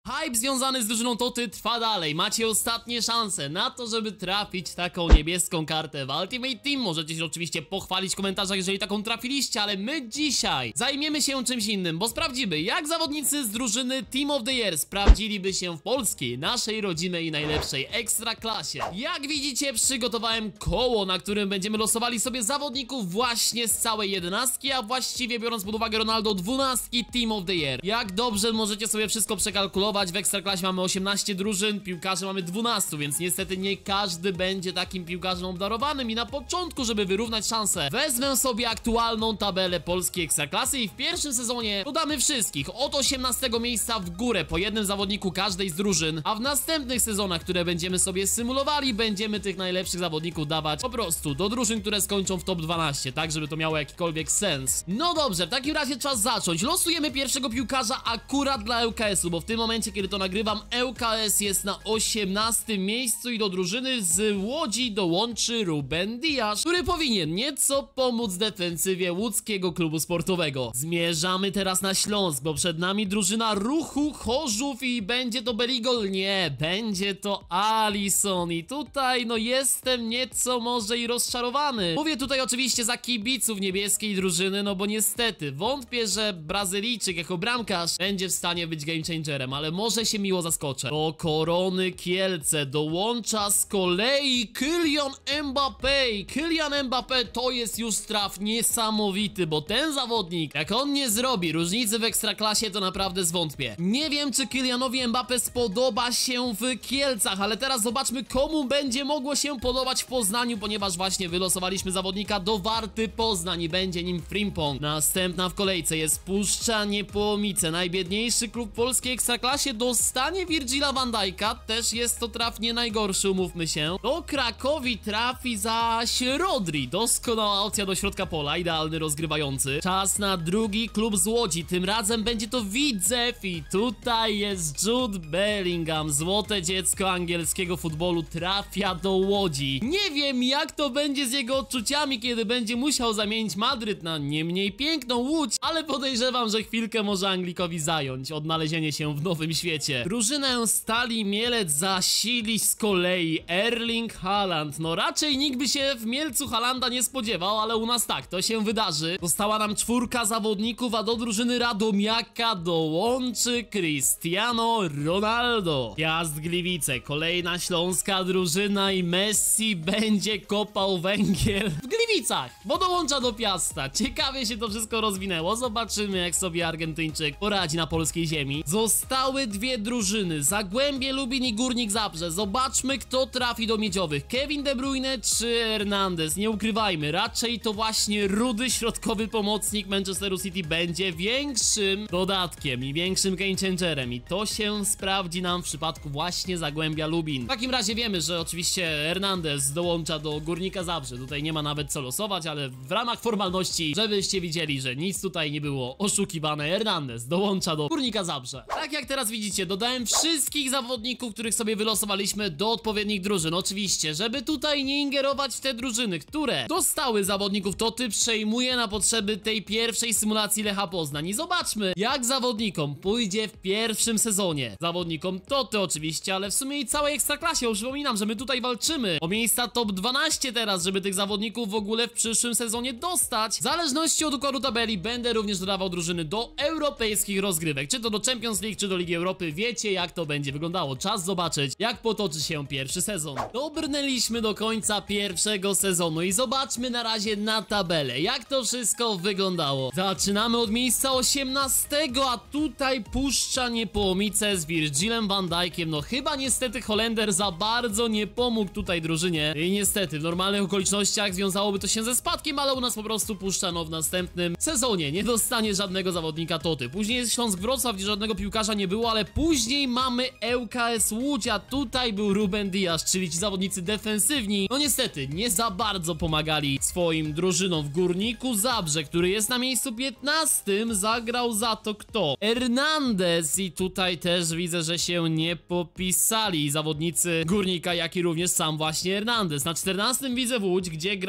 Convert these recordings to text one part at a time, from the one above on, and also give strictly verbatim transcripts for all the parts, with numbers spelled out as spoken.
Hype związany z drużyną Toty trwa dalej. Macie ostatnie szanse na to, żeby trafić taką niebieską kartę w Ultimate Team. Możecie się oczywiście pochwalić w komentarzach, jeżeli taką trafiliście, ale my dzisiaj zajmiemy się czymś innym, bo sprawdzimy, jak zawodnicy z drużyny Team of the Year sprawdziliby się w polskiej, naszej rodzimej i najlepszej ekstraklasie. Jak widzicie, przygotowałem koło, na którym będziemy losowali sobie zawodników właśnie z całej jedenastki, a właściwie biorąc pod uwagę Ronaldo, dwunastki Team of the Year. Jak dobrze możecie sobie wszystko przekalkulować. W ekstraklasie mamy osiemnaście drużyn, piłkarzy mamy dwanaście, więc niestety nie każdy będzie takim piłkarzem obdarowanym i na początku, żeby wyrównać szanse, wezmę sobie aktualną tabelę polskiej ekstraklasy i w pierwszym sezonie dodamy wszystkich od osiemnastego miejsca w górę po jednym zawodniku każdej z drużyn, a w następnych sezonach, które będziemy sobie symulowali, będziemy tych najlepszych zawodników dawać po prostu do drużyn, które skończą w top dwanaście, tak żeby to miało jakikolwiek sens. No dobrze, w takim razie czas zacząć. Losujemy pierwszego piłkarza akurat dla L K S u, bo w tym momencie, kiedy to nagrywam, L K S jest na osiemnastym miejscu i do drużyny z Łodzi dołączy Ruben Dias, który powinien nieco pomóc defensywie łódzkiego klubu sportowego. Zmierzamy teraz na Śląsk, bo przed nami drużyna Ruchu Chorzów i będzie to Beligol? Nie, będzie to Alisson i tutaj no jestem nieco może i rozczarowany. Mówię tutaj oczywiście za kibiców niebieskiej drużyny, no bo niestety wątpię, że Brazylijczyk jako bramkarz będzie w stanie być game changerem, ale może się miło zaskoczę. Do Korony Kielce dołącza z kolei Kylian Mbappé. Kylian Mbappé to jest już traf niesamowity, bo ten zawodnik, jak on nie zrobi różnicy w ekstraklasie, to naprawdę zwątpię. Nie wiem, czy Kylianowi Mbappé spodoba się w Kielcach, ale teraz zobaczmy, komu będzie mogło się podobać w Poznaniu, ponieważ właśnie wylosowaliśmy zawodnika do Warty Poznań i będzie nim Frimpong. Następna w kolejce jest Puszcza Niepołomice, najbiedniejszy klub polskiej ekstraklasie, dostanie Virgila van Dijk'a, też jest to traf nie najgorszy, umówmy się. Do Krakowi trafi zaś Rodri, doskonała opcja do środka pola, idealny rozgrywający. Czas na drugi klub z Łodzi, tym razem będzie to Widzew i tutaj jest Jude Bellingham, złote dziecko angielskiego futbolu trafia do Łodzi. Nie wiem, jak to będzie z jego odczuciami, kiedy będzie musiał zamienić Madryt na nie mniej piękną Łódź, ale podejrzewam, że chwilkę może Anglikowi zająć odnalezienie się w nowym świecie. Drużynę Stali Mielec zasili z kolei Erling Haaland. No raczej nikt by się w Mielcu Haalanda nie spodziewał, ale u nas tak, to się wydarzy. Została nam czwórka zawodników, a do drużyny Radomiaka dołączy Cristiano Ronaldo. Piast Gliwice, kolejna śląska drużyna i Messi będzie kopał węgiel w Gliwicach, bo dołącza do Piasta. Ciekawie się to wszystko rozwinęło. Zobaczymy, jak sobie Argentyńczyk poradzi na polskiej ziemi. Zostały dwie drużyny, Zagłębie Lubin i Górnik Zabrze. Zobaczmy, kto trafi do miedziowych, Kevin De Bruyne czy Hernandez. Nie ukrywajmy, raczej to właśnie rudy środkowy pomocnik Manchesteru City będzie większym dodatkiem i większym game changerem i to się sprawdzi nam w przypadku właśnie Zagłębia Lubin. W takim razie wiemy, że oczywiście Hernandez dołącza do Górnika Zabrze. Tutaj nie ma nawet co losować, ale w ramach formalności, żebyście widzieli, że nic tutaj nie było oszukiwane, Hernandez dołącza do Górnika Zabrze. Tak jak teraz widzicie, dodałem wszystkich zawodników, których sobie wylosowaliśmy do odpowiednich drużyn. Oczywiście, żeby tutaj nie ingerować w te drużyny, które dostały zawodników Toty, przejmuję na potrzeby tej pierwszej symulacji Lecha Poznań. I zobaczmy, jak zawodnikom pójdzie w pierwszym sezonie. Zawodnikom Toty oczywiście, ale w sumie i całej ekstraklasie. Przypominam, że my tutaj walczymy o miejsca top dwanaście teraz, żeby tych zawodników w ogóle w przyszłym sezonie dostać. W zależności od układu tabeli będę również dodawał drużyny do europejskich rozgrywek, czy to do Champions League, czy do Ligi Europy. Wiecie, jak to będzie wyglądało. Czas zobaczyć, jak potoczy się pierwszy sezon. Dobrnęliśmy do końca pierwszego sezonu i zobaczmy na razie na tabelę, jak to wszystko wyglądało. Zaczynamy od miejsca osiemnastego, a tutaj Puszcza Niepołomice z Virgilem van Dijkiem. No chyba niestety Holender za bardzo nie pomógł tutaj drużynie i niestety w normalnych okolicznościach związałoby to się ze spadkiem, ale u nas po prostu Puszcza no w następnym sezonie nie dostanie żadnego zawodnika Toty. Później jest Śląsk Wrocław, gdzie żadnego piłkarza nie było, ale później mamy L K S Łódź, a tutaj był Ruben Dias, czyli ci zawodnicy defensywni. No niestety nie za bardzo pomagali swoim drużynom. W Górniku Zabrze, który jest na miejscu piętnastym, zagrał za to kto? Hernandez i tutaj też widzę, że się nie popisali zawodnicy Górnika, jak i również sam właśnie Hernandez. Na czternastym widzę Łódź, gdzie grać miało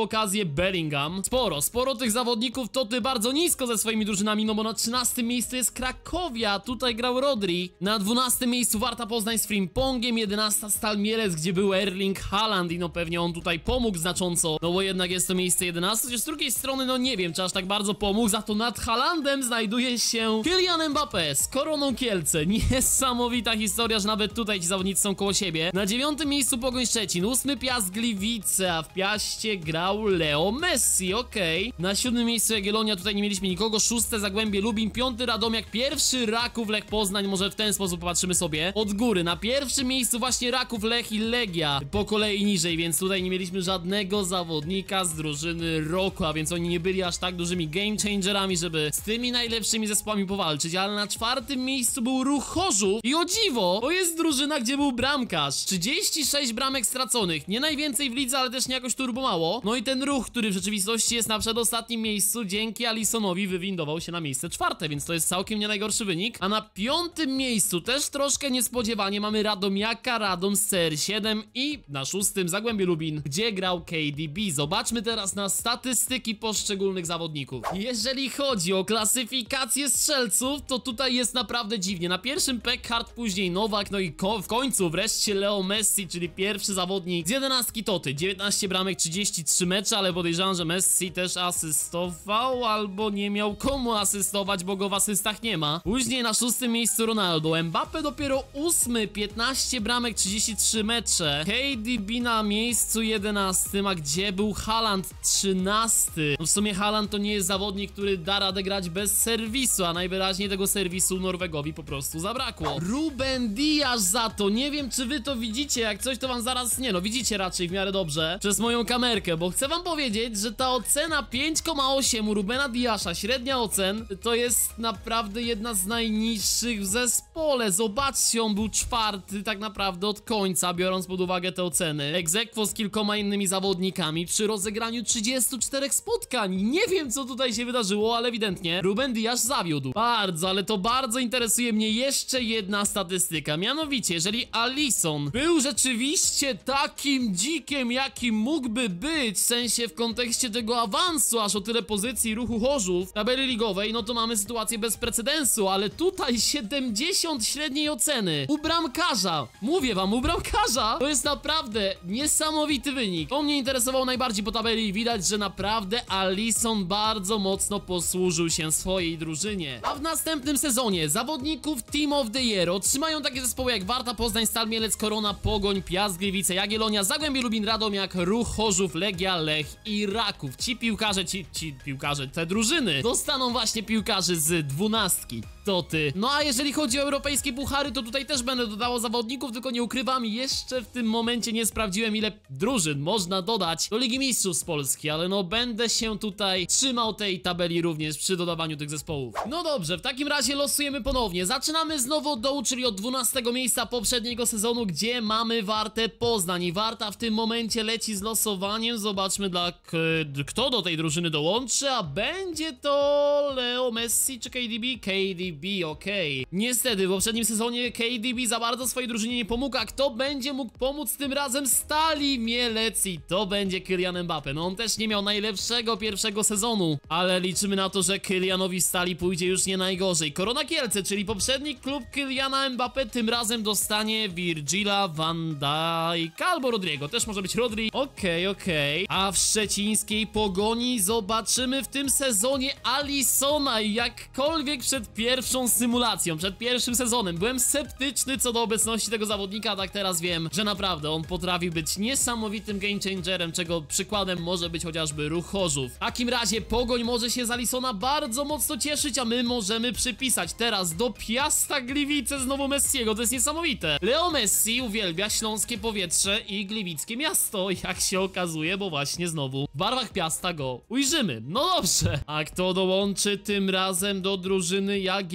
okazję Bellingham. Sporo, sporo tych zawodników Toty bardzo nisko ze swoimi drużynami, no bo na trzynastym miejscu jest Krakowia, tutaj grał Rodri. Na dwunastym miejscu Warta Poznań z Frimpongiem, jedenasta Stal Mielec, gdzie był Erling Haaland i no pewnie on tutaj pomógł znacząco, no bo jednak jest to miejsce jedenaste, chociaż z drugiej strony no nie wiem, czy aż tak bardzo pomógł, za to nad Haalandem znajduje się Kylian Mbappé z Koroną Kielce. Niesamowita historia, że nawet tutaj ci zawodnicy są koło siebie. Na dziewiątym miejscu Pogoń Szczecin, ósmy Piast Gliwice, a w Piaście grał Leo Messi, okej. Okay. Na siódmym miejscu Jagiellonia, tutaj nie mieliśmy nikogo, szóste Zagłębie Lubin, piąty Radomiak, pierwszy Raków Lech Poznań, może w ten sposób popatrzymy sobie od góry. Na pierwszym miejscu właśnie Raków, Lech i Legia, po kolei niżej, więc tutaj nie mieliśmy żadnego zawodnika z drużyny roku, a więc oni nie byli aż tak dużymi game changerami, żeby z tymi najlepszymi zespołami powalczyć, ale na czwartym miejscu był Ruch Chorzów i o dziwo, to jest drużyna, gdzie był bramkarz. trzydzieści sześć bramek straconych, nie najwięcej w lidze, ale też nie jakoś turbo mało. No i ten Ruch, który w rzeczywistości jest na przedostatnim miejscu, dzięki Alissonowi wywindował się na miejsce czwarte, więc to jest całkiem nie najgorszy wynik. A na piątym miejscu, też troszkę niespodziewanie, mamy Radomiaka, Radom z C R siedem i na szóstym Zagłębie Lubin, gdzie grał K D B. Zobaczmy teraz na statystyki poszczególnych zawodników. Jeżeli chodzi o klasyfikację strzelców, to tutaj jest naprawdę dziwnie. Na pierwszym Peckhardt, później Nowak, no i ko w końcu wreszcie Leo Messi, czyli pierwszy zawodnik z jedenastki Toty. dziewiętnaście bramek, trzydzieści trzy mecze, ale podejrzewam, że Messi też asystował, albo nie miał komu asystować, bo go w asystach nie ma. Później na szóstym miejscu Ronaldo. Mbappé dopiero ósmy, piętnaście bramek, trzydzieści trzy mecze. K D B na miejscu jedenastym, a gdzie był Haaland? trzynasty. No w sumie Haaland to nie jest zawodnik, który da radę grać bez serwisu, a najwyraźniej tego serwisu Norwegowi po prostu zabrakło. Ruben Dias za to. Nie wiem, czy wy to widzicie, jak coś to wam zaraz... Nie no, widzicie raczej w miarę dobrze przez moją kamerkę, bo chcę wam powiedzieć, że ta ocena pięć przecinek osiem u Rubena Diasa, średnia ocen, to jest naprawdę jedna z najniższych w zespole. Zobaczcie, on był czwarty tak naprawdę od końca, biorąc pod uwagę te oceny. Ex aequo z kilkoma innymi zawodnikami przy rozegraniu trzydziestu czterech spotkań. Nie wiem, co tutaj się wydarzyło, ale ewidentnie Ruben Dias zawiódł. Bardzo, ale to bardzo interesuje mnie jeszcze jedna statystyka. Mianowicie, jeżeli Alisson był rzeczywiście takim dzikiem, jakim mógłby być, w sensie w kontekście tego awansu, aż o tyle pozycji Ruchu Chorzów w tabeli ligowej, no to mamy sytuację bez precedensu, ale tutaj siedemdziesiąt średniej oceny u bramkarza. Mówię wam, u bramkarza to jest naprawdę niesamowity wynik. To mnie interesowało najbardziej po tabeli. Widać, że naprawdę Alisson bardzo mocno posłużył się swojej drużynie. A w następnym sezonie zawodników Team of the Year otrzymają takie zespoły jak Warta Poznań, Stal Mielec, Korona, Pogoń, Piast Gliwice, Jagiellonia, Zagłębie Lubin, Radomiak, Ruch Chorzów, Legia, Lech i Raków. Ci piłkarze, ci, ci piłkarze, te drużyny dostaną właśnie piłkarzy z dwunastki Toty. No a jeżeli chodzi o europejskie puchary, to tutaj też będę dodało zawodników, tylko nie ukrywam, jeszcze w tym momencie nie sprawdziłem, ile drużyn można dodać do Ligi Mistrzów z Polski, ale no będę się tutaj trzymał tej tabeli również przy dodawaniu tych zespołów. No dobrze, w takim razie losujemy ponownie. Zaczynamy znowu od dołu, czyli od dwunastego miejsca poprzedniego sezonu, gdzie mamy Wartę Poznań i Warta w tym momencie leci z losowaniem. Zobaczmy, dla kto do tej drużyny dołączy, a będzie to Leo Messi czy K D B? K D B, okej. Okay. Niestety w poprzednim sezonie K D B za bardzo swojej drużynie nie pomógł, a kto będzie mógł pomóc tym razem? Stali Mielec i to będzie Kylian Mbappé. No on też nie miał najlepszego pierwszego sezonu, ale liczymy na to, że Kylianowi Stali pójdzie już nie najgorzej. Korona Kielce, czyli poprzedni klub Kyliana Mbappé, tym razem dostanie Virgila van Dijk'a albo Rodriego, też może być Rodri. Okej, okay, okej. Okay. A w szczecińskiej Pogoni zobaczymy w tym sezonie Alissona i jakkolwiek przed pierwszą symulacją, przed pierwszym sezonem byłem sceptyczny co do obecności tego zawodnika, a tak teraz wiem, że naprawdę on potrafi być niesamowitym game changerem, czego przykładem może być chociażby Ruch Chorzów. W takim razie Pogoń może się z Alissona bardzo mocno cieszyć, a my możemy przypisać teraz do Piasta Gliwice znowu Messiego, to jest niesamowite. Leo Messi uwielbia śląskie powietrze i gliwickie miasto, jak się okazuje, bo właśnie znowu w barwach Piasta go ujrzymy. No dobrze, a kto dołączy tym razem do drużyny Jagiellonii?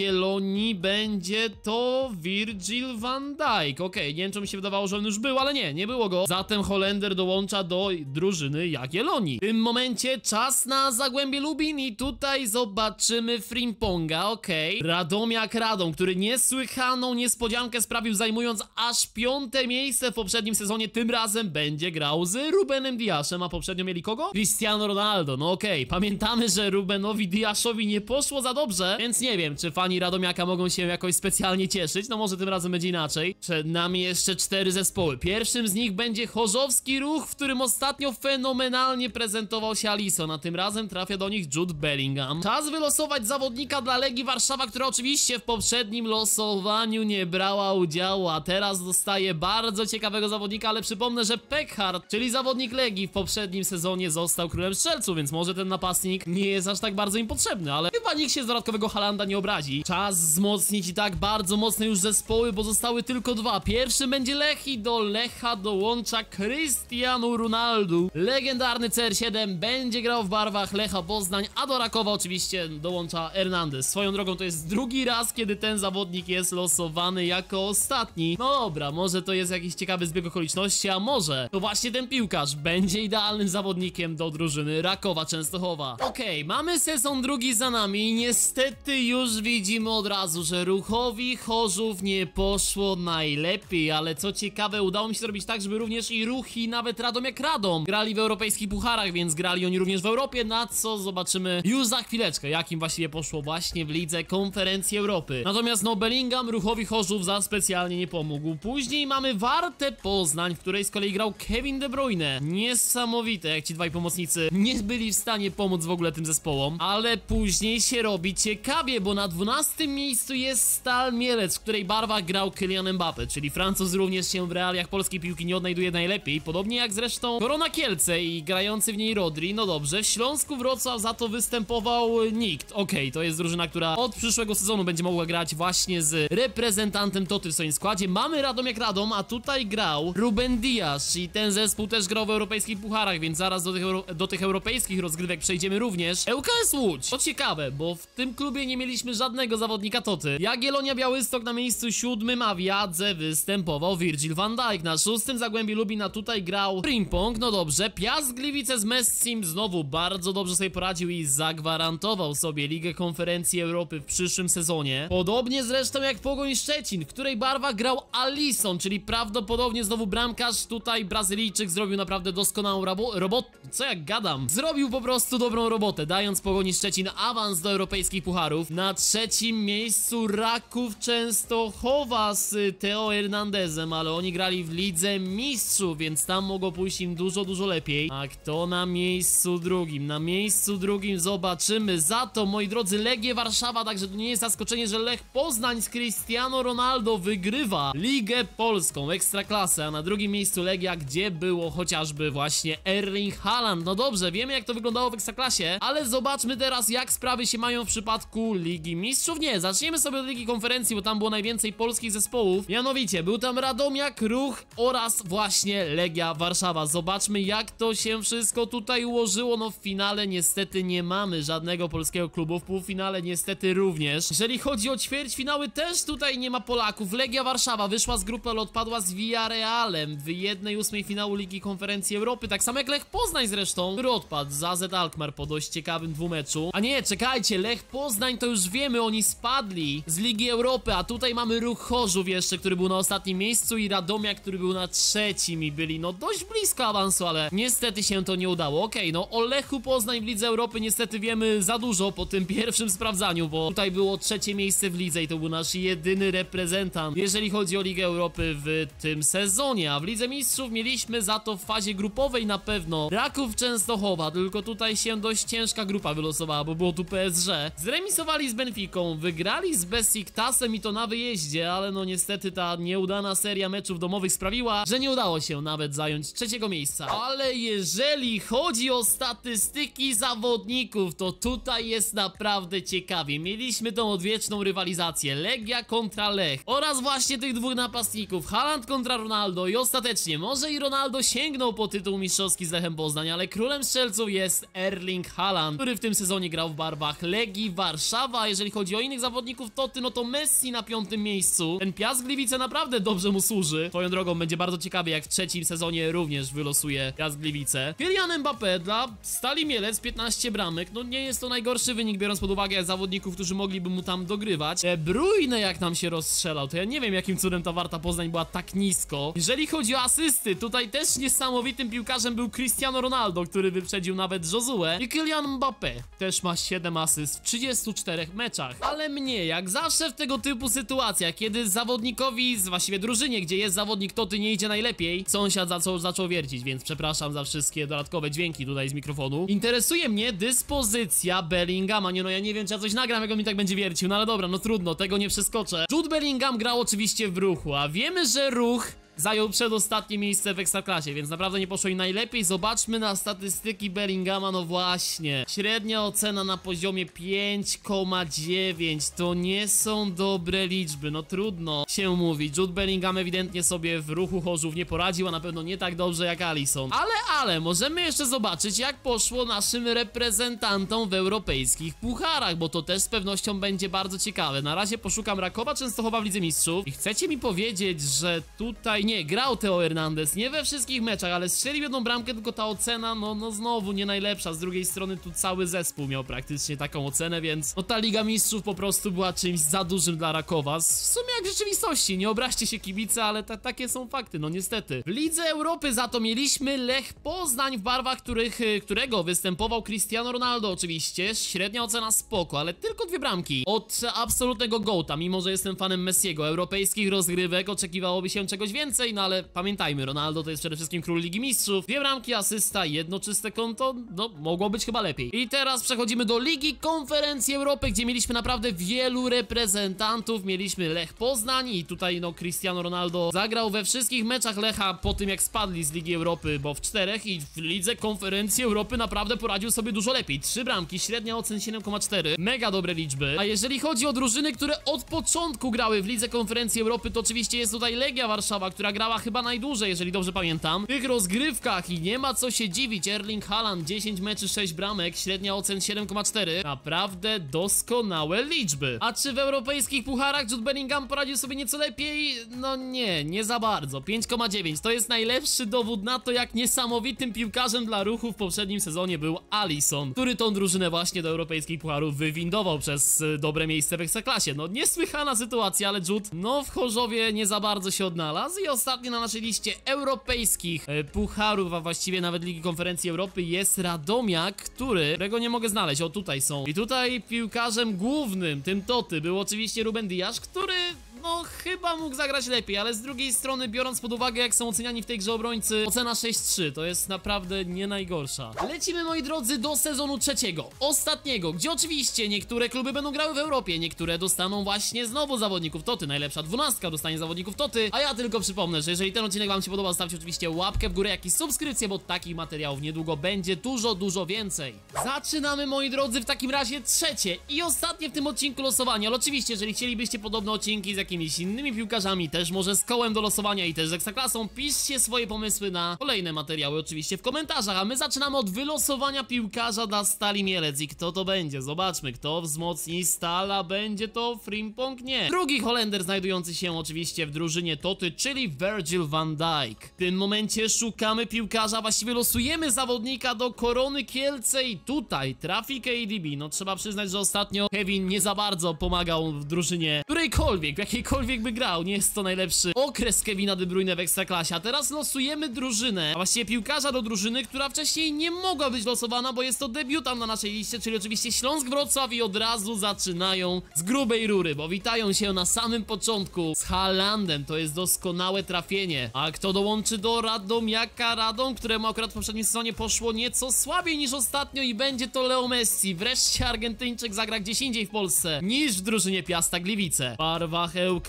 Jagiellonii będzie to Virgil van Dijk. Okej, nie wiem, czy mi się wydawało, że on już był, ale nie, nie było go. Zatem Holender dołącza do drużyny Jagiellonii. W tym momencie czas na Zagłębie Lubin i tutaj zobaczymy Frimponga, okej. Radomiak Radom, który niesłychaną niespodziankę sprawił, zajmując aż piąte miejsce w poprzednim sezonie. Tym razem będzie grał z Rubenem Diaszem, a poprzednio mieli kogo? Cristiano Ronaldo, no okej. Pamiętamy, że Rubenowi Diaszowi nie poszło za dobrze, więc nie wiem, czy fani Radomiaka mogą się jakoś specjalnie cieszyć. No może tym razem będzie inaczej. Przed nami jeszcze cztery zespoły. Pierwszym z nich będzie Chorzowski Ruch, w którym ostatnio fenomenalnie prezentował się Alisson, a tym razem trafia do nich Jude Bellingham. Czas wylosować zawodnika dla Legii Warszawa, która oczywiście w poprzednim losowaniu nie brała udziału, a teraz dostaje bardzo ciekawego zawodnika, ale przypomnę, że Pekhard, czyli zawodnik Legii, w poprzednim sezonie został królem strzelców, więc może ten napastnik nie jest aż tak bardzo im potrzebny, ale chyba nikt się z dodatkowego Haalanda nie obrazi. Czas wzmocnić i tak bardzo mocne już zespoły, bo zostały tylko dwa. Pierwszy będzie Lech i do Lecha dołącza Cristiano Ronaldo. Legendarny C R siedem będzie grał w barwach Lecha Poznań, a do Rakowa oczywiście dołącza Hernandez. Swoją drogą to jest drugi raz, kiedy ten zawodnik jest losowany jako ostatni. No dobra, może to jest jakiś ciekawy zbieg okoliczności, a może to właśnie ten piłkarz będzie idealnym zawodnikiem do drużyny Rakowa Częstochowa. Okej, okay, mamy sezon drugi za nami i niestety już widzimy od razu, że Ruchowi Chorzów nie poszło najlepiej, ale co ciekawe, udało mi się zrobić tak, żeby również i Ruch i nawet Radomiak Radom grali w europejskich pucharach, więc grali oni również w Europie, na co zobaczymy już za chwileczkę, jakim właściwie poszło właśnie w Lidze Konferencji Europy. Natomiast no Bellingham Ruchowi Chorzów za specjalnie nie pomógł. Później mamy Wartę Poznań, w której z kolei grał Kevin De Bruyne. Niesamowite, jak ci dwaj pomocnicy nie byli w stanie pomóc w ogóle tym zespołom, ale później się robi ciekawie, bo na dwunastym miejscu jest Stal Mielec, w której barwach grał Kylian Mbappé, czyli Francuz również się w realiach polskiej piłki nie odnajduje najlepiej, podobnie jak zresztą Korona Kielce i grający w niej Rodri. No dobrze, w Śląsku Wrocław za to występował nikt. Okej, okay, to jest drużyna, która od przyszłego sezonu będzie mogła grać właśnie z reprezentantem Toty w swoim składzie. Mamy Radomiak Radom, a tutaj grał Ruben Dias i ten zespół też grał w europejskich pucharach, więc zaraz do tych, do tych europejskich rozgrywek przejdziemy również. L K S Łódź, to ciekawe, bo w tym klubie nie mieliśmy żadnego zawodnika Toty. Jagiellonia Białystok na miejscu siódmym, a w Jadze występował Virgil van Dijk. Na szóstym Zagłębiu Lubin, a tutaj grał Frimpong. No dobrze, Piast Gliwice z Messim znowu bardzo dobrze sobie poradził i zagwarantował sobie Ligę Konferencji Europy w przyszłym sezonie. Podobnie zresztą jak Pogoń Szczecin, w której barwach grał Alisson, czyli prawdopodobnie znowu bramkarz. Tutaj Brazylijczyk zrobił naprawdę doskonałą robotę. Co jak gadam? Zrobił po prostu dobrą robotę, dając Pogoni Szczecin awans do europejskich pucharów. Na trzecim miejscu Raków Częstochowa z Theo Hernandezem, ale oni grali w Lidze Mistrzów, więc tam mogło pójść im dużo, dużo lepiej. A kto na miejscu drugim? Na miejscu drugim zobaczymy za to, moi drodzy, Legię Warszawa, także to nie jest zaskoczenie, że Lech Poznań z Cristiano Ronaldo wygrywa Ligę Polską, Ekstraklasę, a na drugim miejscu Legia, gdzie było chociażby właśnie Erling Haaland. No dobrze, wiemy jak to wyglądało w Ekstraklasie, ale zobaczmy teraz, jak sprawy się mają w przypadku Ligi Mistrzów. Nie, zaczniemy sobie od Ligi Konferencji, bo tam było najwięcej polskich zespołów. Mianowicie, był tam Radomiak, Ruch oraz właśnie Legia Warszawa. Zobaczmy, jak to się wszystko tutaj ułożyło. No w finale niestety nie mamy żadnego polskiego klubu, w półfinale niestety również. Jeżeli chodzi o ćwierćfinały, też tutaj nie ma Polaków. Legia Warszawa wyszła z grupy, ale odpadła z Villarrealem w jednej ósmej finału Ligi Konferencji Europy. Tak samo jak Lech Poznań zresztą, który odpadł z A Z Alkmaar po dość ciekawym dwumeczu. A nie, czekajcie, Lech Poznań to już wiemy, oni spadli z Ligi Europy, a tutaj mamy Ruch Chorzów jeszcze, który był na ostatnim miejscu i Radomia, który był na trzecim i byli no dość blisko awansu, ale niestety się to nie udało. Okej, okay, no o Lechu Poznań w Lidze Europy niestety wiemy za dużo po tym pierwszym sprawdzaniu, bo tutaj było trzecie miejsce w lidze i to był nasz jedyny reprezentant, jeżeli chodzi o Ligę Europy w tym sezonie, a w Lidze Mistrzów mieliśmy za to w fazie grupowej na pewno Raków Częstochowa, tylko tutaj się dość ciężka grupa wylosowała, bo było tu P S G. Zremisowali z Benficą, wygrali z Besiktasem i to na wyjeździe, ale no niestety ta nieudana seria meczów domowych sprawiła, że nie udało się nawet zająć trzeciego miejsca. Ale jeżeli chodzi o statystyki zawodników, to tutaj jest naprawdę ciekawie. Mieliśmy tą odwieczną rywalizację Legia kontra Lech oraz właśnie tych dwóch napastników, Haaland kontra Ronaldo i ostatecznie może i Ronaldo sięgnął po tytuł mistrzowski z Lechem Poznań, ale królem strzelców jest Erling Haaland, który w tym sezonie grał w barwach Legii Warszawa. Jeżeli chodzi chodzi o innych zawodników Toty, no to Messi na piątym miejscu. Ten Piast Gliwice naprawdę dobrze mu służy. Swoją drogą będzie bardzo ciekawie, jak w trzecim sezonie również wylosuje Piast Gliwice. Kylian Mbappé dla Stali Mielec piętnaście bramek. No nie jest to najgorszy wynik, biorąc pod uwagę zawodników, którzy mogliby mu tam dogrywać. De Bruyne jak nam się rozstrzelał, to ja nie wiem, jakim cudem ta Warta Poznań była tak nisko. Jeżeli chodzi o asysty, tutaj też niesamowitym piłkarzem był Cristiano Ronaldo, który wyprzedził nawet Josué. I Kylian Mbappé też ma siedem asyst w trzydziestu czterech meczach. Ale mnie, jak zawsze w tego typu sytuacjach, kiedy zawodnikowi, z właściwie drużynie, gdzie jest zawodnik Toty, nie idzie najlepiej, sąsiad zaczął, zaczął wiercić, więc przepraszam za wszystkie dodatkowe dźwięki tutaj z mikrofonu. Interesuje mnie dyspozycja Bellingama. Nie no, ja nie wiem, czy ja coś nagram, jak on mi tak będzie wiercił, no ale dobra, no trudno, tego nie przeskoczę. Jude Bellingham grał oczywiście w Ruchu, a wiemy, że Ruch zajął przedostatnie miejsce w Ekstraklasie, więc naprawdę nie poszło im najlepiej. Zobaczmy na statystyki Bellingama, no właśnie. Średnia ocena na poziomie pięć przecinek dziewięć. To nie są dobre liczby, no trudno się mówić. Jude Bellingham ewidentnie sobie w Ruchu Chorzów nie poradził, a na pewno nie tak dobrze jak Alisson. Ale, ale, możemy jeszcze zobaczyć, jak poszło naszym reprezentantom w europejskich pucharach, bo to też z pewnością będzie bardzo ciekawe. Na razie poszukam Rakowa Częstochowa w Lidze Mistrzów i chcecie mi powiedzieć, że tutaj nie, grał Theo Hernandez, nie we wszystkich meczach, ale strzelił jedną bramkę, tylko ta ocena, no, no znowu nie najlepsza. Z drugiej strony tu cały zespół miał praktycznie taką ocenę, więc no ta Liga Mistrzów po prostu była czymś za dużym dla Rakowa. W sumie jak w rzeczywistości, nie obraźcie się kibice, ale ta, takie są fakty, no niestety. W Lidze Europy za to mieliśmy Lech Poznań w barwach, których, którego występował Cristiano Ronaldo oczywiście. Średnia ocena spoko, ale tylko dwie bramki od absolutnego gołta, mimo że jestem fanem Messiego. Europejskich rozgrywek oczekiwałoby się czegoś więcej, no ale pamiętajmy, Ronaldo to jest przede wszystkim król Ligi Mistrzów. Dwie bramki, asysta, jedno czyste konto, no mogło być chyba lepiej. I teraz przechodzimy do Ligi Konferencji Europy, gdzie mieliśmy naprawdę wielu reprezentantów. Mieliśmy Lech Poznań i tutaj no Cristiano Ronaldo zagrał we wszystkich meczach Lecha po tym, jak spadli z Ligi Europy, bo w czterech, i w Lidze Konferencji Europy naprawdę poradził sobie dużo lepiej. Trzy bramki, średnia ocen siedem przecinek cztery, mega dobre liczby. A jeżeli chodzi o drużyny, które od początku grały w Lidze Konferencji Europy, to oczywiście jest tutaj Legia Warszawa, która grała chyba najdłużej, jeżeli dobrze pamiętam, w tych rozgrywkach i nie ma co się dziwić. Erling Haaland, dziesięć meczy, sześć bramek, średnia ocen siedem przecinek cztery. Naprawdę doskonałe liczby. A czy w europejskich pucharach Jude Bellingham poradził sobie nieco lepiej? No nie, nie za bardzo. pięć przecinek dziewięć. To jest najlepszy dowód na to, jak niesamowitym piłkarzem dla Ruchu w poprzednim sezonie był Alisson, który tą drużynę właśnie do europejskich pucharów wywindował przez y, dobre miejsce w Ekstraklasie. No niesłychana sytuacja, ale Jude, no w Chorzowie nie za bardzo się odnalazł. I ostatnio na naszej liście europejskich e, pucharów, a właściwie nawet Ligi Konferencji Europy, jest Radomiak, który, którego nie mogę znaleźć. O, tutaj są. I tutaj piłkarzem głównym, tym Toty, był oczywiście Ruben Dias, który no chyba mógł zagrać lepiej, ale z drugiej strony, biorąc pod uwagę, jak są oceniani w tej grze obrońcy, ocena sześć trzy to jest naprawdę nie najgorsza. Lecimy, moi drodzy, do sezonu trzeciego, ostatniego, gdzie oczywiście niektóre kluby będą grały w Europie, niektóre dostaną właśnie znowu zawodników Toty, najlepsza dwunastka dostanie zawodników Toty, a ja tylko przypomnę, że jeżeli ten odcinek wam się podoba, zostawcie oczywiście łapkę w górę, jak i subskrypcję, bo takich materiałów niedługo będzie dużo, dużo więcej. Zaczynamy, moi drodzy, w takim razie trzecie i ostatnie w tym odcinku losowania, ale oczywiście, jeżeli chcielibyście podobne odcinki z jakimiś innymi piłkarzami, też może z kołem do losowania i też z Ekstraklasą, piszcie swoje pomysły na kolejne materiały oczywiście w komentarzach, a my zaczynamy od wylosowania piłkarza dla Stali Mielec. I kto to będzie? Zobaczmy, kto wzmocni Stala. Będzie to Frimpong? Nie. Drugi Holender znajdujący się oczywiście w drużynie Toty, czyli Virgil van Dijk. W tym momencie szukamy piłkarza, właściwie losujemy zawodnika do Korony Kielce i tutaj trafi K D B. No trzeba przyznać, że ostatnio Kevin nie za bardzo pomagał w drużynie którejkolwiek, w jakiejkolwiek by grał. Nie jest to najlepszy okres Kevina De Bruyne w Ekstraklasie. A teraz losujemy drużynę, a właściwie piłkarza do drużyny, która wcześniej nie mogła być losowana, bo jest to debiutant na naszej liście, czyli oczywiście Śląsk Wrocław, i od razu zaczynają z grubej rury, bo witają się na samym początku z Haalandem. To jest doskonałe trafienie. A kto dołączy do Radomiaka? Radom, któremu akurat w poprzednim sezonie poszło nieco słabiej niż ostatnio, i będzie to Leo Messi. Wreszcie Argentyńczyk zagra gdzieś indziej w Polsce niż w drużynie Piasta Gliwice. W barwach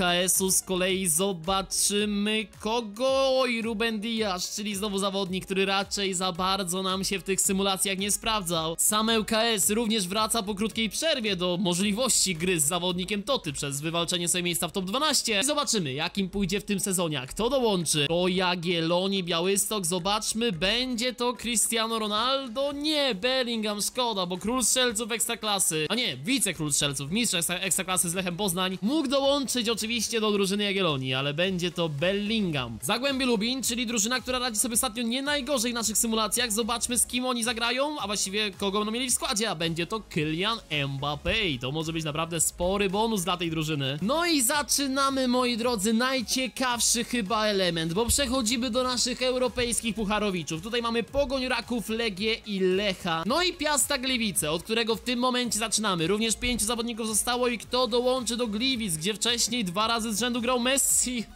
ŁKS-u z kolei zobaczymy kogo? Oj, Ruben Dias, czyli znowu zawodnik, który raczej za bardzo nam się w tych symulacjach nie sprawdzał. Sam ŁKS również wraca po krótkiej przerwie do możliwości gry z zawodnikiem Toty przez wywalczenie sobie miejsca w top dwanaście. I zobaczymy, jakim pójdzie w tym sezonie, a kto dołączy. O Jagiellonii Białystok, zobaczmy, będzie to Cristiano Ronaldo? Nie, Bellingham, szkoda, bo król strzelców Ekstraklasy, a nie, wicekról strzelców, mistrz Ekstraklasy z Lechem Poznań, mógł dołączyć oczywiście do drużyny Jagiellonii, ale będzie to Bellingham. Zagłębie Lubin, czyli drużyna, która radzi sobie ostatnio nie najgorzej w naszych symulacjach. Zobaczmy, z kim oni zagrają, a właściwie kogo będą mieli w składzie, a będzie to Kylian Mbappé. I to może być naprawdę spory bonus dla tej drużyny. No i zaczynamy, moi drodzy, najciekawszy chyba element, bo przechodzimy do naszych europejskich pucharowiczów. Tutaj mamy Pogoń, Raków, Legię i Lecha. No i Piasta Gliwice, od którego w tym momencie zaczynamy. Również pięciu zawodników zostało i kto dołączy do Gliwic, gdzie wcześniej dwa razy z rzędu grał Messi.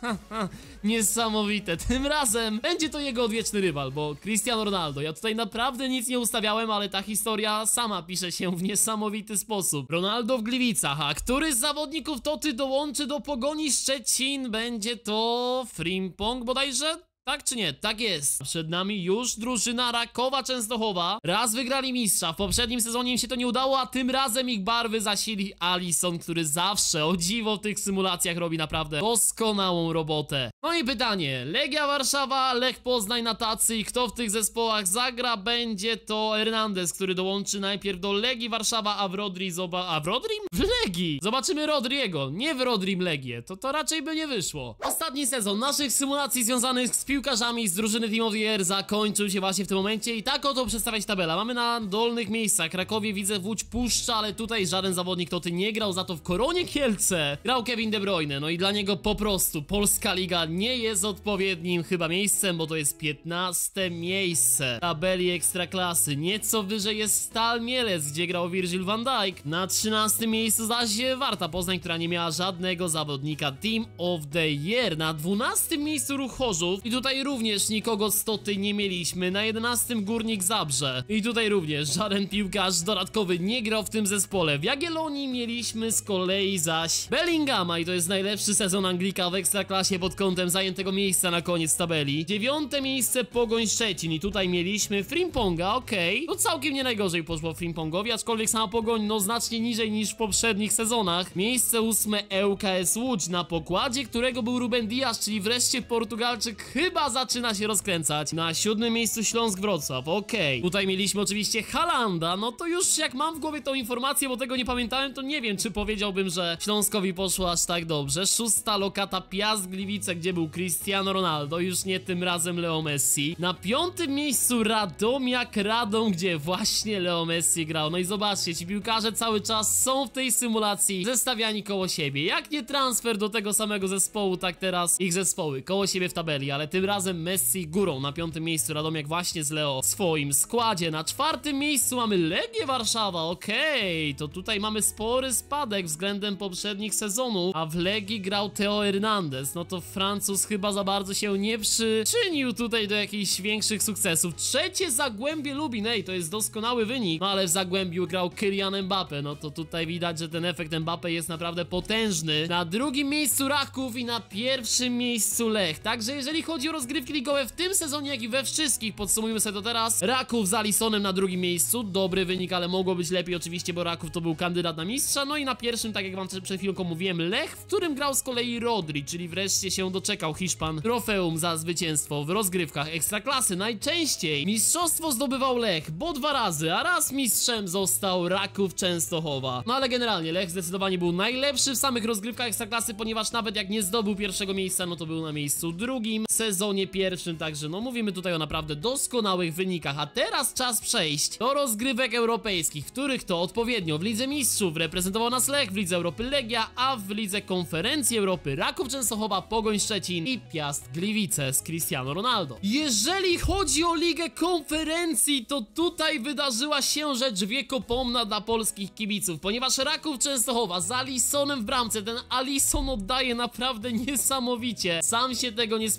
Niesamowite. Tym razem będzie to jego odwieczny rywal, bo Cristiano Ronaldo. Ja tutaj naprawdę nic nie ustawiałem, ale ta historia sama pisze się w niesamowity sposób. Ronaldo w Gliwicach, a który z zawodników Toty dołączy do Pogoni Szczecin? Będzie to Frimpong bodajże? Tak czy nie? Tak jest. Przed nami już drużyna Rakowa Częstochowa. Raz wygrali mistrza, w poprzednim sezonie im się to nie udało, a tym razem ich barwy zasili Alisson, który zawsze, o dziwo, w tych symulacjach robi naprawdę doskonałą robotę. No i pytanie, Legia Warszawa, Lech Poznań na tacy i kto w tych zespołach zagra? Będzie to Hernandez, który dołączy najpierw do Legii Warszawa, a w Rodri zoba... A w Rodrim? W Legii! Zobaczymy Rodriego, nie w Rodrim Legię. To to raczej by nie wyszło. Ostatni sezon naszych symulacji związanych z piłkarzami z drużyny Team of the Year zakończył się właśnie w tym momencie i tak oto przedstawiać tabela. Mamy na dolnych miejscach Krakowie, widzę, Łódź, Puszcza, ale tutaj żaden zawodnik Toty nie grał, za to w Koronie Kielce grał Kevin De Bruyne, no i dla niego po prostu Polska Liga nie jest odpowiednim chyba miejscem, bo to jest piętnaste miejsce tabeli Ekstraklasy. Nieco wyżej jest Stal Mielec, gdzie grał Virgil van Dijk. Na trzynastym miejscu zaś Warta Poznań, która nie miała żadnego zawodnika Team of the Year. Na dwunastym miejscu Ruch Chorzów i tutaj również nikogo z Toty nie mieliśmy. Na jedenastym Górnik Zabrze i tutaj również żaden piłkarz dodatkowy nie grał w tym zespole. W Jagiellonii mieliśmy z kolei zaś Bellingama i to jest najlepszy sezon Anglika w Ekstraklasie pod kątem zajętego miejsca na koniec tabeli. Dziewiąte miejsce Pogoń Szczecin i tutaj mieliśmy Frimponga, okej. Okay. No całkiem nie najgorzej poszło Frimpongowi, aczkolwiek sama Pogoń no znacznie niżej niż w poprzednich sezonach. Miejsce ósme ŁKS Łódź, na pokładzie którego był Ruben Dias, czyli wreszcie Portugalczyk chyba zaczyna się rozkręcać. Na siódmym miejscu Śląsk Wrocław, okej. Okay. Tutaj mieliśmy oczywiście Halanda, no to już jak mam w głowie tą informację, bo tego nie pamiętałem, to nie wiem, czy powiedziałbym, że Śląskowi poszło aż tak dobrze. Szósta lokata Piast Gliwice, gdzie był Cristiano Ronaldo, już nie tym razem Leo Messi. Na piątym miejscu Radomiak Radom, gdzie właśnie Leo Messi grał. No i zobaczcie, ci piłkarze cały czas są w tej symulacji zestawiani koło siebie. Jak nie transfer do tego samego zespołu, tak teraz ich zespoły koło siebie w tabeli, ale tym razem Messi górą. Na piątym miejscu Radomiak właśnie z Leo w swoim składzie. Na czwartym miejscu mamy Legię Warszawa, okej, okay. To tutaj mamy spory spadek względem poprzednich sezonów, a w Legii grał Theo Hernandez. No to Francuz chyba za bardzo się nie przyczynił tutaj do jakichś większych sukcesów. Trzecie Zagłębie Lubin, ej, to jest doskonały wynik, no ale w Zagłębiu grał Kylian Mbappé, no to tutaj widać, że ten efekt Mbappé jest naprawdę potężny. Na drugim miejscu Raków i na pierwszym miejscu Lech. Także jeżeli chodzi o rozgrywki ligowe w tym sezonie, jak i we wszystkich, podsumujmy sobie to teraz. Raków z Alissonem na drugim miejscu, dobry wynik, ale mogło być lepiej oczywiście, bo Raków to był kandydat na mistrza. No i na pierwszym, tak jak wam przed chwilką mówiłem, Lech, w którym grał z kolei Rodri, czyli wreszcie się doczekał Hiszpan trofeum za zwycięstwo w rozgrywkach Ekstraklasy. Najczęściej mistrzostwo zdobywał Lech, bo dwa razy, a raz mistrzem został Raków Częstochowa. No ale generalnie Lech zdecydowanie był najlepszy w samych rozgrywkach Ekstraklasy, ponieważ nawet jak nie zdobył pierwszego miejsca, no to był na miejscu drugim w sezonie pierwszym, także no mówimy tutaj o naprawdę doskonałych wynikach. A teraz czas przejść do rozgrywek europejskich, w których to odpowiednio w Lidze Mistrzów reprezentował nas Lech, w Lidze Europy Legia, a w Lidze Konferencji Europy Raków Częstochowa, Pogoń Szczecin i Piast Gliwice z Cristiano Ronaldo. Jeżeli chodzi o Ligę Konferencji, to tutaj wydarzyła się rzecz wiekopomna dla polskich kibiców, ponieważ Raków Częstochowa z Alissonem w bramce, ten Alisson oddaje naprawdę niesamowicie. Sam się tego nie spodziewałem.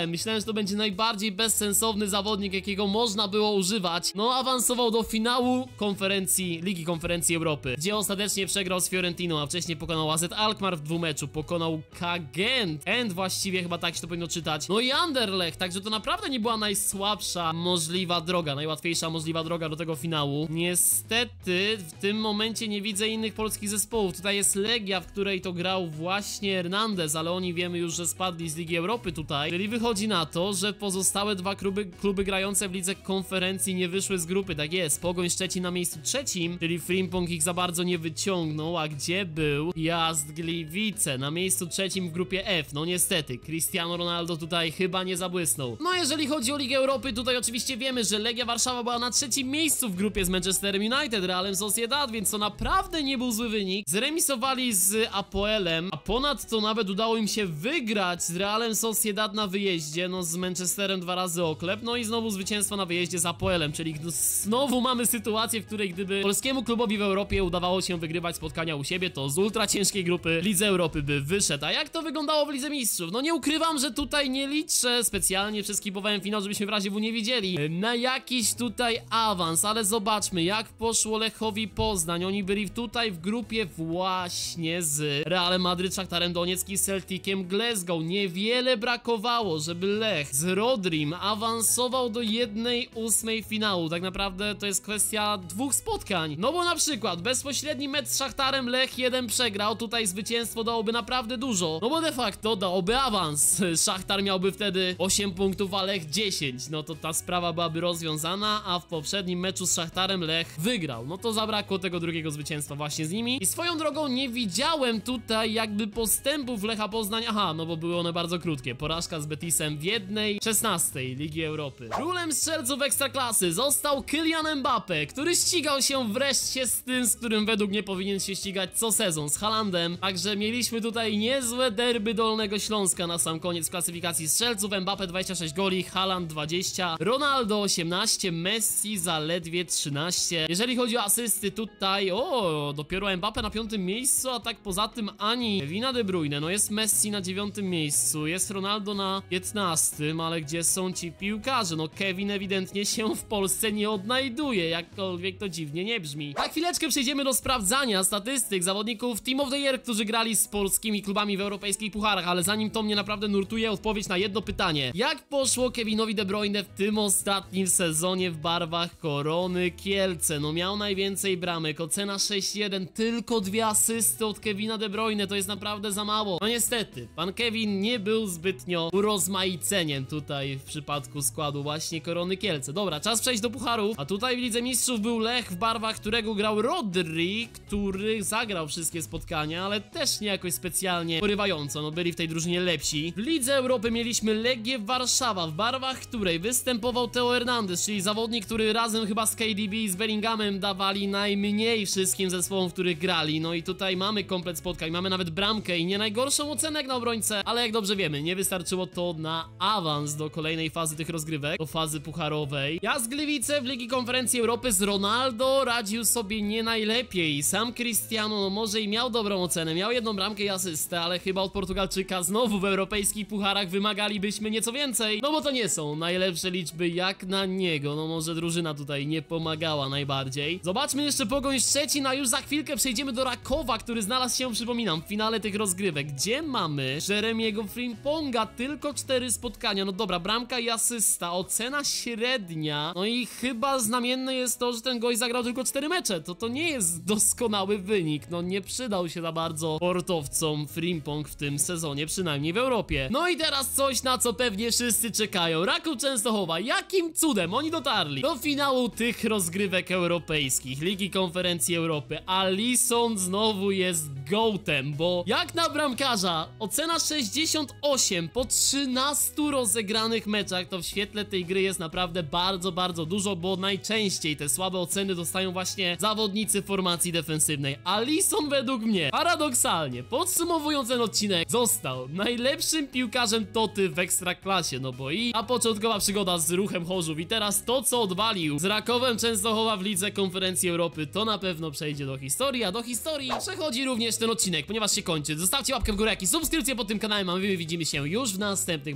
myślałem. Myślałem, że to będzie najbardziej bezsensowny zawodnik, jakiego można było używać. No, awansował do finału konferencji, Ligi Konferencji Europy, gdzie ostatecznie przegrał z Fiorentiną, a wcześniej pokonał A Z Alkmaar w dwumeczu, pokonał K Gent, End właściwie, chyba tak się to powinno czytać. No i Anderlecht, także to naprawdę nie była najsłabsza możliwa droga, najłatwiejsza możliwa droga do tego finału. Niestety w tym momencie nie widzę innych polskich zespołów. Tutaj jest Legia, w której to grał właśnie Hernandez, ale oni wiemy już, że spadli z Ligi Europy tutaj. Czyli wychodzi na to, że pozostałe dwa kluby, kluby grające w Lidze Konferencji nie wyszły z grupy. Tak jest, Pogoń Szczecin na miejscu trzecim, czyli Frimpong ich za bardzo nie wyciągnął, a gdzie był Piast Gliwice na miejscu trzecim w grupie F. No niestety, Cristiano Ronaldo tutaj chyba nie zabłysnął. No jeżeli chodzi o Ligę Europy, tutaj oczywiście wiemy, że Legia Warszawa była na trzecim miejscu w grupie z Manchesterem United, Realem Sociedad, więc to naprawdę nie był zły wynik. Zremisowali z Apoelem, a ponadto nawet udało im się wygrać z Realem Sociedad na wyjeździe, no z Manchesterem dwa razy oklep, no i znowu zwycięstwo na wyjeździe z Apoelem, czyli znowu mamy sytuację, w której gdyby polskiemu klubowi w Europie udawało się wygrywać spotkania u siebie, to z ultra ciężkiej grupy Lidze Europy by wyszedł. A jak to wyglądało w Lidze Mistrzów? No nie ukrywam, że tutaj nie liczę specjalnie, przeskipowałem finał, żebyśmy w razie W nie widzieli na jakiś tutaj awans, ale zobaczmy jak poszło Lechowi Poznań. Oni byli tutaj w grupie właśnie z Realem Madryt, Szachtarem Donieck i Celticiem Glasgow. Niewiele brakowało, żeby Lech z Rodrim awansował do jednej ósmej finału. Tak naprawdę to jest kwestia dwóch spotkań. No bo na przykład bezpośredni mecz z Szachtarem Lech jeden przegrał, tutaj zwycięstwo dałoby naprawdę dużo. No bo de facto dałoby awans. Szachtar miałby wtedy osiem punktów, a Lech dziesięć. No to ta sprawa byłaby rozwiązana, a w poprzednim meczu z Szachtarem Lech wygrał. No to zabrakło tego drugiego zwycięstwa właśnie z nimi. I swoją drogą nie widziałem tutaj jakby postępów Lecha Poznań. Aha, no bo były one bardzo krótkie. Porażka z Betisem w jednej szesnastej Ligi Europy. Królem strzelców Ekstraklasy został Kylian Mbappé, który ścigał się wreszcie z tym, z którym według mnie powinien się ścigać co sezon, z Haalandem. Także mieliśmy tutaj niezłe derby Dolnego Śląska na sam koniec w klasyfikacji strzelców. Mbappé dwadzieścia sześć goli, Haaland dwadzieścia, Ronaldo osiemnaście, Messi zaledwie trzynaście. Jeżeli chodzi o asysty tutaj, o, dopiero Mbappé na piątym miejscu, a tak poza tym ani Kevina De Bruyne, no jest Messi na dziewiątym miejscu, jest Ronaldo na piętnastym, ale gdzie są ci piłkarze? No Kevin ewidentnie się w Polsce nie odnajduje, jakkolwiek to dziwnie nie brzmi. Na chwileczkę przejdziemy do sprawdzania statystyk zawodników Team of the Year, którzy grali z polskimi klubami w europejskich pucharach, ale zanim to mnie naprawdę nurtuje, odpowiedź na jedno pytanie. Jak poszło Kevinowi De Bruyne w tym ostatnim sezonie w barwach Korony Kielce? No miał najwięcej bramek, ocena sześć jeden, tylko dwie asysty od Kevina De Bruyne, to jest naprawdę za mało. No niestety, pan Kevin nie był zbytnio urozmaiceniem tutaj w przypadku składu właśnie Korony Kielce. Dobra, czas przejść do pucharów, a tutaj w Lidze Mistrzów był Lech, w barwach którego grał Rodri, który zagrał wszystkie spotkania, ale też nie jakoś specjalnie porywająco, no byli w tej drużynie lepsi. W Lidze Europy mieliśmy Legię Warszawa, w barwach której występował Theo Hernandez, czyli zawodnik, który razem chyba z K D B i z Bellinghamem dawali najmniej wszystkim zespołom, w których grali. No i tutaj mamy komplet spotkań, mamy nawet bramkę i nie najgorszą ocenę jak na obrońcę, ale jak dobrze wiemy, nie wystarczyło to na awans do kolejnej fazy tych rozgrywek, do fazy pucharowej. Piast Gliwice w Ligi Konferencji Europy z Ronaldo radził sobie nie najlepiej. Sam Cristiano, no może i miał dobrą ocenę, miał jedną bramkę i asystę, ale chyba od Portugalczyka znowu w europejskich pucharach wymagalibyśmy nieco więcej, no bo to nie są najlepsze liczby jak na niego. No może drużyna tutaj nie pomagała najbardziej. Zobaczmy jeszcze Pogoń Szczecin, a już za chwilkę przejdziemy do Rakowa, który znalazł się, przypominam, w finale tych rozgrywek, gdzie mamy Jeremiego Frimponga, tylko cztery spotkania. No dobra, bramka i asysta, ocena średnia, no i chyba znamienne jest to, że ten gość zagrał tylko cztery mecze. To to nie jest doskonały wynik, no nie przydał się za bardzo sportowcom Frimpong w tym sezonie, przynajmniej w Europie. No i teraz coś, na co pewnie wszyscy czekają. Raków Częstochowa, jakim cudem oni dotarli do finału tych rozgrywek europejskich, Ligi Konferencji Europy. Alisson znowu jest gołtem, bo jak na bramkarza ocena sześćdziesiąt osiem po trzynastu rozegranych meczach, to w świetle tej gry jest naprawdę bardzo, bardzo dużo, bo najczęściej te słabe oceny dostają właśnie zawodnicy formacji defensywnej. Alisson według mnie, paradoksalnie, podsumowując ten odcinek, został najlepszym piłkarzem Toty w Ekstraklasie, no bo i a początkowa przygoda z Ruchem Chorzów i teraz to, co odwalił z Rakowem Częstochowa w Lidze Konferencji Europy, to na pewno przejdzie do historii, a do historii przechodzi również ten odcinek, ponieważ się kończy. Zostawcie łapkę w górę, jak i subskrypcję pod tym kanałem, a my widzimy się już w następnych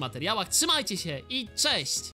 materiałach. Trzymajcie się i cześć!